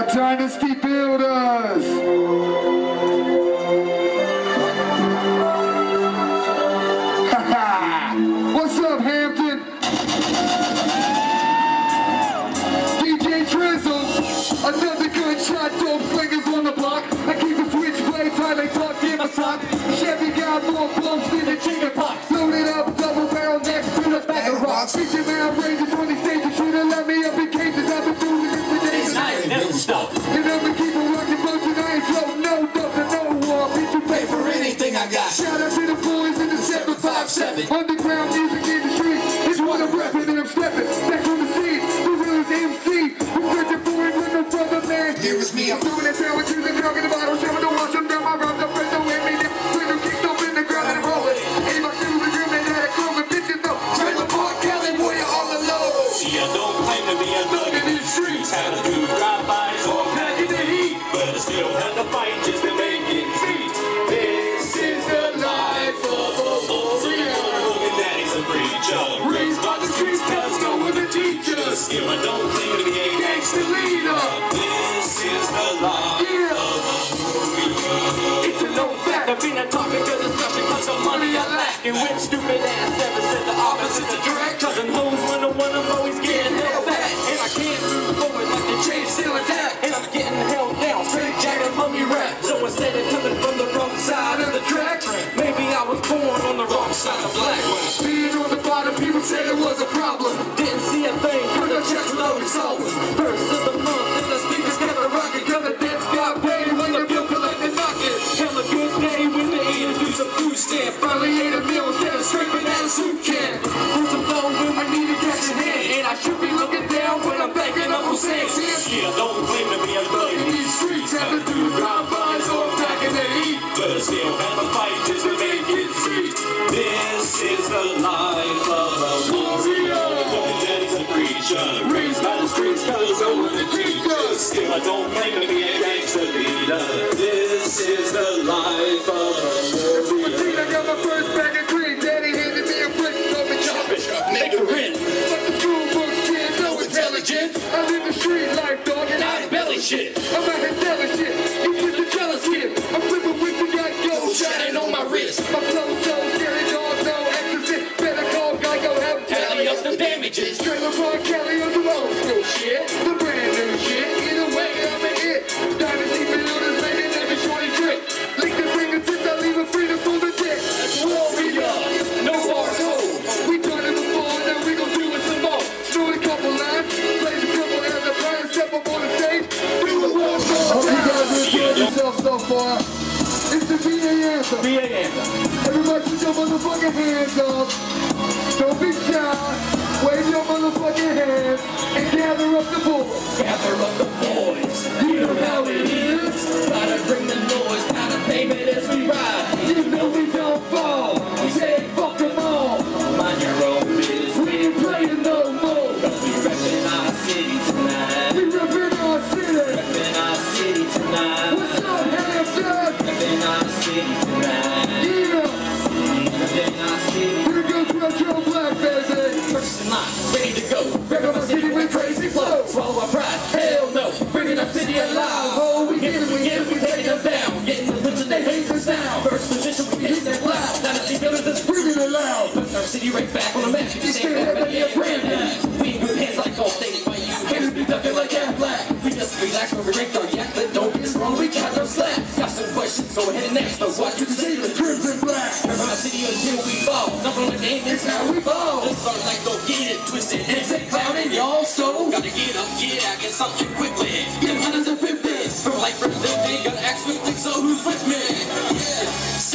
our dynasty builders. What's up, Hampton? DJ Drizzle, another good shot, dope slingers on the block. I keep the switchblade tight, they talk in my sock. Chevy got more blows than a chicken pot. Loaded up, double barrel next to the back of rock. Feature man ranges on these stages, should've let me up in cages. I've been doing this for days. I ain't never stop. And I'ma keep on rocking boats and I ain't floating no dope to no war. Bitch, you pay for anything I got. Shout out to the boys in the 757. Underground music industry is what I'm repping and I'm stepping back on the scene. The realest MC. I'm searching for it with no brother, man. Here is me. I'm doing that sandwiches and dog in the bottle. Showing the wash them down my route. The friends don't hit me. When them kicks up in the ground and I'm rolling. Ain't my shoes and grim and had a chrome and bitches though. Trailer Park, Cali, warrior all alone. See, I don't claim to be a thug in these streets. Had to do drive-bys or packing the heat. But I still had to fight just to make it see. This is the life of a warrior. Looking daddy's a preacher. Raised by the streets, cause no one to teach us. Still, I don't claim to be a gangster leader. This is the life of a warrior. It's a known fact. I've been talking to discussion cause the money I lack. And when stupid ass never said the opposite to direct. Cause the hoes when the one I'm always getting held back. And I can't move forward like the chain still attack. And I'm getting held down, straight jacket mummy rap. So instead of coming from the wrong side of the track, maybe I was born on the wrong side of black. Being on the bottom, people said it was a problem. Didn't see a thing, cause the checks low solving. First of the month, and the speakers kept a rockin'. Cause the debts got paid when the bill collected knockin'. Hell a good day when the eaters do some food stamp. Finally ate a meal instead of scraping out a soup can. Put some dough when we needed cash in hand. And I should be looking down when I'm banking up on Sam's. Yeah, don't claim to be a thug in these streets. Have to do drive-bys or packing the heat. But I still have to fight just to make it see. This is the life of a warrior. Looking daddy's a preacher. Raised by the streets, cause no one to teach us. Still, I don't claim to be a gangster leader. This is the life of a warrior. I got my first bag of cream. Daddy handed me a brick, told me chop it up, make a rent. But the school books kid, no intelligence. I live the street life, dog, and I ain't belly shit. I'm out here selling shit. You get the jealous kid. I'm flipping with the got gold shining on my wrist. My flow so scary, dog, no exorcist. Better call Geico, have him tally up the damages. Trailer Park, Cali, on the old school shit. The brand new shit. Either way, I'm a hit. Dynasty builders making every shorty trick. Lick the fingertips, I leave a freedom for the dick. Warrior, no bars hold. We done it before, now we gon' do it some more. Snort a couple lines, play a couple as a burn, step up on the stage. Do a war song. Hope you guys enjoyed yourself so far. It's the VA anthem. VA anthem. Everybody put your motherfucking hands up. Don't be shy. Wave your motherfucking hands and gather up the boys. Gather up the boys. You know how it is. Gotta bring the noise, pound of pavement as we ride. You know we don't fall. We say fuck them all. Mind your own business. We ain't playing no more. Cause we reppin' our city tonight. We reppin' our city. Reppin' our city tonight. What's up, Hampton? Reppin' our city tonight. Yeah. Reppin' our city. Here goes Retro Black, baby. First in line, ready to go. Reppin' our city with crazy flow. Swallow our pride, hell no. Bringing our city alive. Oh, we Get it, we taking them down. Getting the bitch and they hate us now. First position, we hitting that loud. Now that these buildings that's bringing it loud. putting our city right back on the map. You Straight ahead, ready to brand new. We ain't with hands like all dated by you. Haters be ducking like Aflac. We just relax when we drink our yak, but don't get us wrong, we got no slack. Got some questions, go ahead and ask those. Watch you see the Crimson Black. Remember our city until we fall. Number on the game is how we fall. This song like go get it, twisted, heads and clowning, y'all. So gotta get up, get out, get something quickly. Get hundreds and fifties. From like representing, gotta act swiftly, so who's with me? Yeah,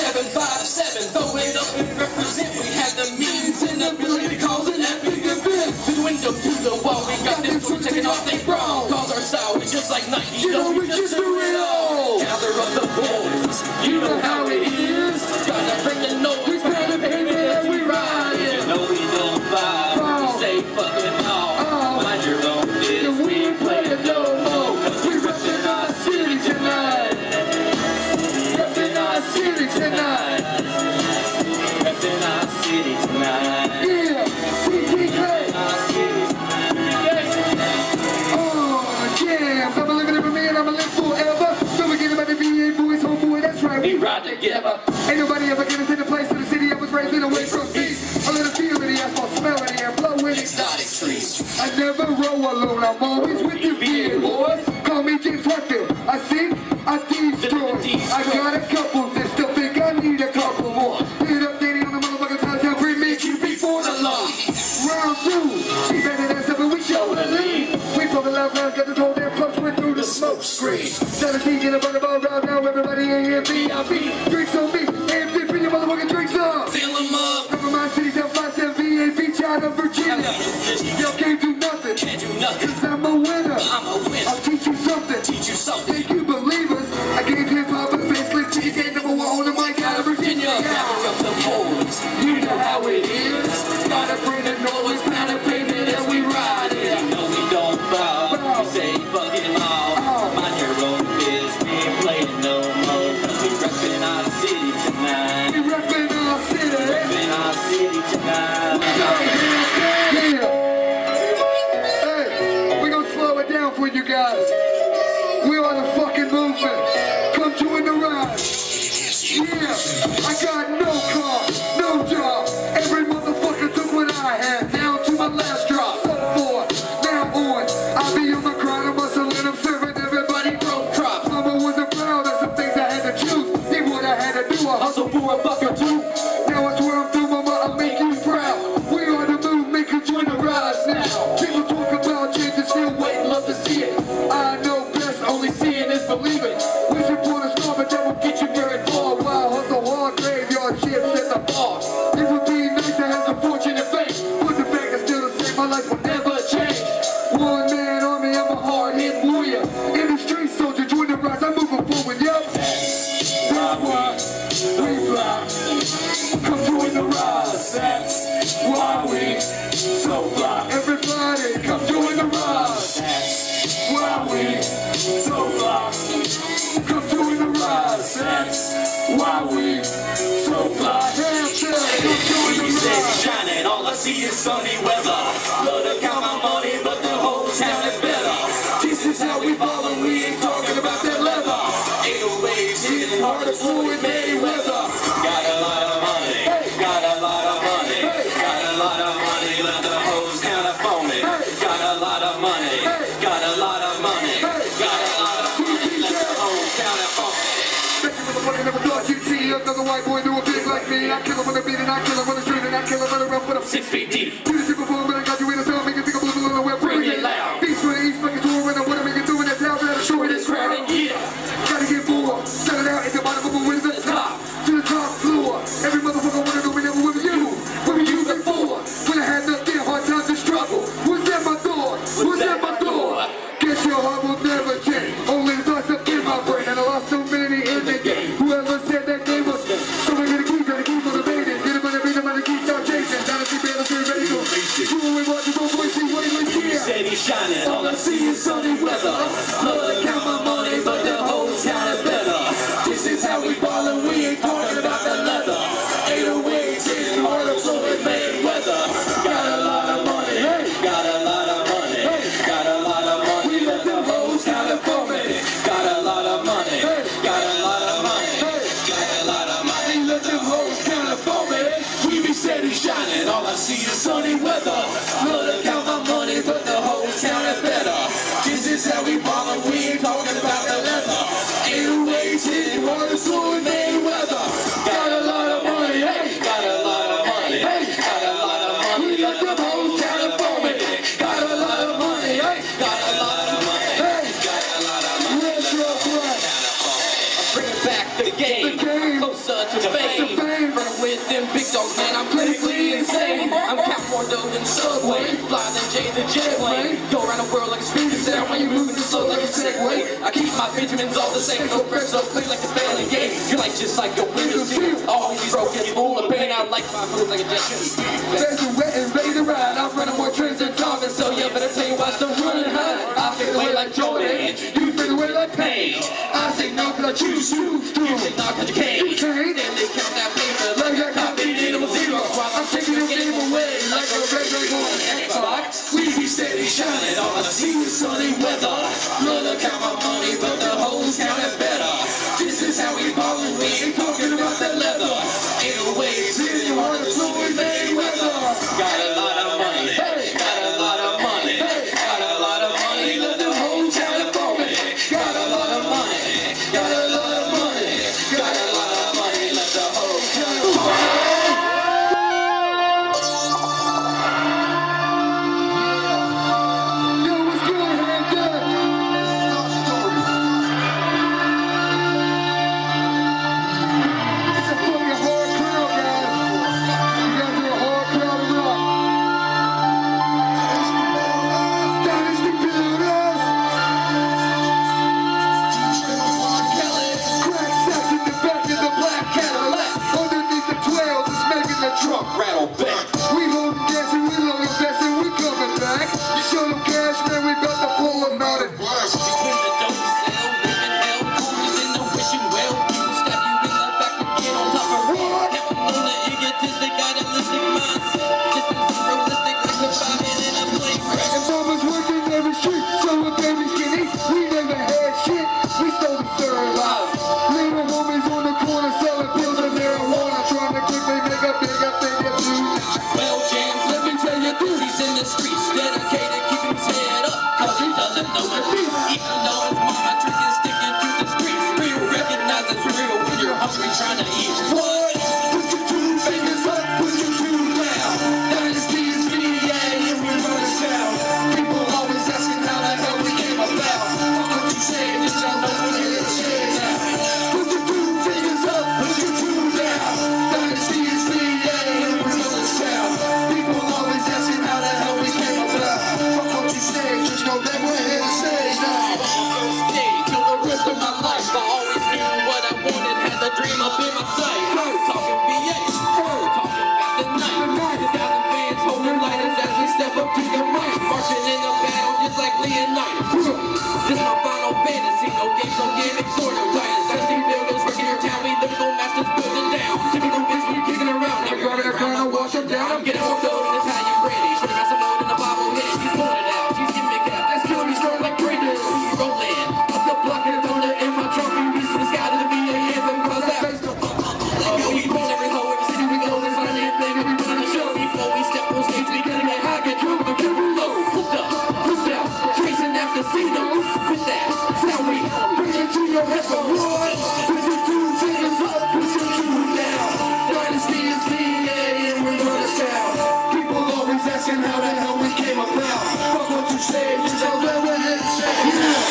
757, throw it up and represent. We had the means and the ability to cause an epic event. Through the window to the wall, we got them crew taking off they wrong. Cause our style is just like Nike. You know we just do it all. Gather up the boys. You know how it is. Gotta bring the noise. We pound the pavement as we ride. No, we don't vibe. We say fucking all. Mind your own business. We ain't playing no more. We reppin' our city tonight. Reppin' our city tonight. Reppin' our city tonight. Yeah, CTK. Our city tonight. Oh, yeah, I'm living it for me. together. Ain't nobody ever gonna take the place of the city I was raised in away from peace. A little feel in the asphalt, smell in the air, blow in Exotic trees. I never roll alone, I'm always with the VA boys. Call me James Hartfield. I sing, I destroy. I got a couple that still think I need a couple more. Hit up Danny on the motherfucking time, tell Green make you before the law. Round two, she better than 7, we show the lead. We pull the love rounds, got this whole damn club went through the smoke screen. 17 in a bucket ball round now, everybody in here VIP. Drinks on me, and 50 your motherfucking drinks up. Fill 'em up. Cover my city, 757 VA Beach out of Virginia. Y'all can't do nothing, Can't do nothing. cause I'm a winner. I'm a winner. I'll teach you something. Teach you something. Think you believe us? I gave hip hop a facelift. TK #1 on the mic out of Virginia. Gather up the boys. You know how it is. Gotta bring the noise, pound of pavement as we ride it. No, we don't bow. We say fuck it all. Mind your own business. We ain't playing no more. Cause we reppin' our city tonight. We reppin' our city. Reppin' our city tonight. Yeah. Hey, we gonna slow it down for you guys. We are the fucking movement. Come join the ride. Yeah, I got no car, no job. Every motherfucker took what I had, down to my last drop. So for now on, I be on the grind, I'm hustling, I'm serving everybody broke crops. Mama wasn't proud of some things I had to choose. Did what I had to do, I hustle for a buck or two. Now I swear I'm through, mama, I'll make you proud. We are the move, make you join the rise now. People talk about change and still wait, love to see it. I know best, only seeing is believing. We support a star, but that won't get you very far. While hustle hard, graveyard shifts at the bar. It would be nice to have some fortune and fame, but the fact is still the same, my life will never change. One man army, I'm a hard-hit warrior. In the street, soldier, join the rise, I'm moving forward, yup. That's why we fly. Come join the rise, that's why we so fly. Everybody, come join the rise. That's why we so fly. Come join the rise. That's why we so fly. Come join the rise. Shining, all I see is sunny weather. Love to count my money, but the whole town is better. This is how we ball and we ain't talking about that leather. 808s hitting hard as Floyd Mayweather. Got a lot of money, got a lot of money, got a lot of money, let the hoes count up on me. Got a lot of money, got a lot of money, got a lot of money, let the hoes count up on me. Motherfucker never thought you'd see another white boy do a big like me. I kill him on the beat and I kill him on the street and I kill him on the run, but I'm 6 feet deep. You the super boom, but I got you in the zone, make you think I'm blue, we're Bring bringing it loud. Beats for the east, fucking tour, and I wanna make it through in that town, better show it this crowd. Yeah. Gotta get more, shout it out at the bottom of the way to the top, to the top floor. Every motherfucker wanna know me never with you. What were you before? When I had nothing, hard times and struggle. Who's at my door? Who's at my door? Guess your heart will never change. Only the thoughts up in my brain, and I lost so many in the game. Whoever said that game was so we're gonna keep motivated. Get him on the beat, I'm gonna keep start chasing. Down to see Baylor, ready to go. Cool, we want to go, boys, see what he was here. Steady shining, all I see is sunny weather. Love to count my money, but the whole town is better. This is how we ball and we ain't talking about the leather. 808s hitting hard as Floyd Mayweather. Got a lot of money, got a lot of money, got a lot of money. We let the hoes count it for me. Got a lot of money, got a lot of money, got a lot of money. Let them hoes count it for me. We be steady shining, all I see is sunny weather. Love to count my money, but the hoes count it better. This is how we ball and we ain't talking about the leather. 808s hitting hard as Floyd Mayweather. Got a lot of money, got a lot of money, got a lot of money. Let them hoes count it for me. Got a lot of money, got a lot of money, got a lot of money. I'm bringing back the game, closer to fame. Running with them big dogs, man, I'm clinically insane. I'm Cap more dough than Subway, fly than Jay the jet plane. Go around the world like a speeder sound when you're moving this slow like a Segway. I keep my Benjamins all the same, so fresh, so clean like the family game. You're like just like a window seal, always broken, full of pain. I like my moves like a jet ski. There's a wet and ready to ride. I'm running more trains than Thomas, so you better tell you why I'm running high. I fade away like Jordan, you fade away like Page. I say no, but I choose you. You say no, cause you can't. Then they count that paper like I copied it on zero. I'm taking the game away like a regular on Xbox. We be steady shining, all I see is sunny weather. Love to count my money, but the hoes count it better. This is how we ball and we ain't talking no games, no gimmicks, or no titles. Dynasty builders, working your town, we lyrical masters building down. Typical bits when you're kicking around. Now you're driving a car, I'll wash them down. I'm getting more gold in Italian Brady. Should have some mode in the Bible hit. She's pulling it out, she's giving me cap. That's killing me strong like Brady. Rolling up the block and the thunder in my trunk. We reach to the sky to the VA anthem. Cause that yo, we roll every hoe, every city we go. It's not an thing, we run the show. Before we step on stage, we gotta get high, get drunk, but keep it low. Hooked up, hooked out, chasing after casinos. With that sound we bring it to your head for one. Put your two fingers up, put your two down. Dynasty is VA and we run the sound. People always asking how the hell we came about. Fuck what you say, you tell them what it says.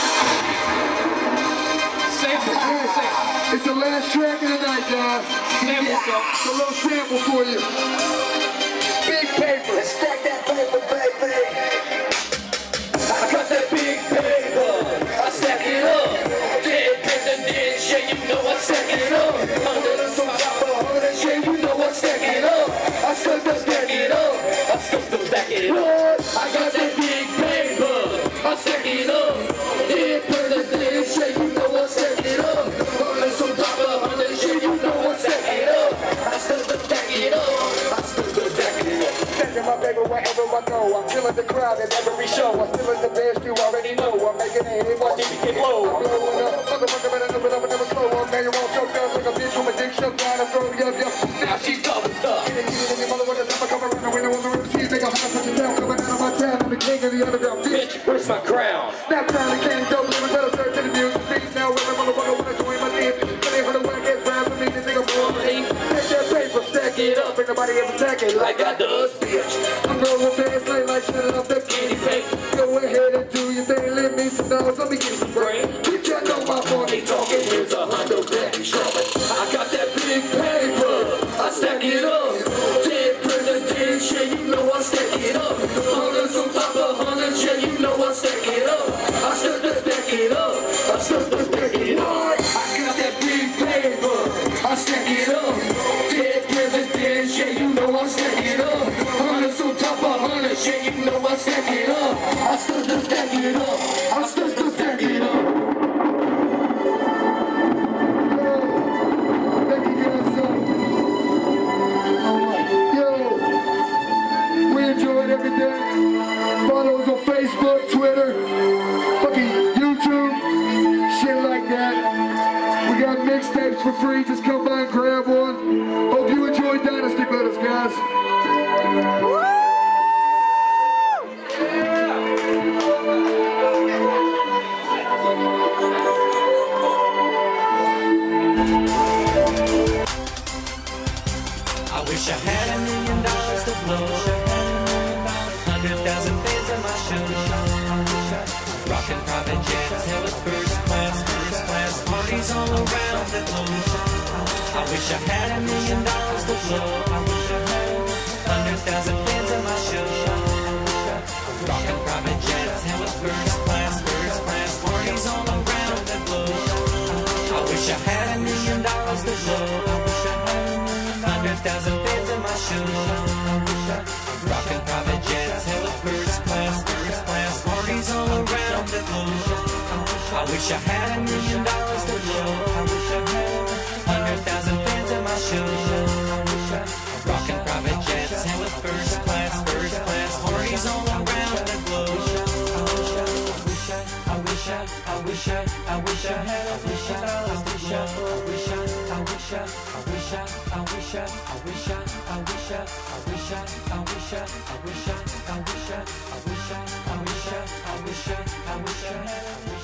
It's the last track of the night, guys. Sample, it's a little sample for you. Big paper. Let's stack that paper, baby. I got that big paper. I stack it up. Dead presidents, yeah, you know I stack it up. Under the top of 100, yeah, you know I stack it up. I still stack it up. I still stack it up. I got that big paper. I stack it up. Dead presidents, yeah, you know I stack it up. Under some top of 100, yeah, you know I stack it up. I still stack it up. I still stack it up. Stacking my paper wherever I go. I'm killing the crowd at every show. I'm still in the best, you already know. I'm making it hit, watch it get low. I'm blowing up, motherfucker better know, but I'm never slow. I'm man, you won't choke down like a bitch from a dick shut down and throw you up. Now she's double stuck. Get it, in your mother with the time I come around the window on the MCs. Make a hot put your down, coming out of my town. I'm the king of the underground, bitch. Where's my crown? Now crown the king, dope, living better, serve to the music. Beat now, every motherfucker wanna join my team. But they heard the whack ass rap for me, they think I'm for me. Take that paper, stack it up, ain't nobody ever stack it like I does, bitch. I'm rolling fast, like shit off that candy fake. Go ahead and do your thing, let me some dollars, let me get some brain. Bitch, I know my money talking, here's a $100 back and strumming. I got that big paper, I stack it up. Dead presidents, yeah, you know I stack it up. Hundreds on top of hundreds, yeah, you know I stack it up. I still stack it up. I still stack it up. I got that big paper, I stack it up. Dead presidents, yeah, you know I stack it up. Hundreds on top of hundreds, yeah, you know I stack it up. I still stack it up. I still stack it up. Thank you guys so much. Yo, we enjoyed everything. Follow us on Facebook, Twitter, fucking YouTube, shit like that. We got mixtapes for free, just come by and grab one. Hope you enjoyed Dynasty Builders, guys. I wish I had $1 million to blow. 100,000 fans on my show. Rockin' private jets, hell with first class parties all around the globe. I wish I had $1 million to blow. 100,000 fans on my show. Rockin' private jets, hell with first class parties all around the globe. I wish I had $1 million to blow. 100,000 fans in my show. Rockin' private jets, hell with first class parties all around the globe. I wish I had $1 million to blow. 100,000 fans in my show. Rockin' private jets, hell with first class parties all around the globe. I wish I had $1 million.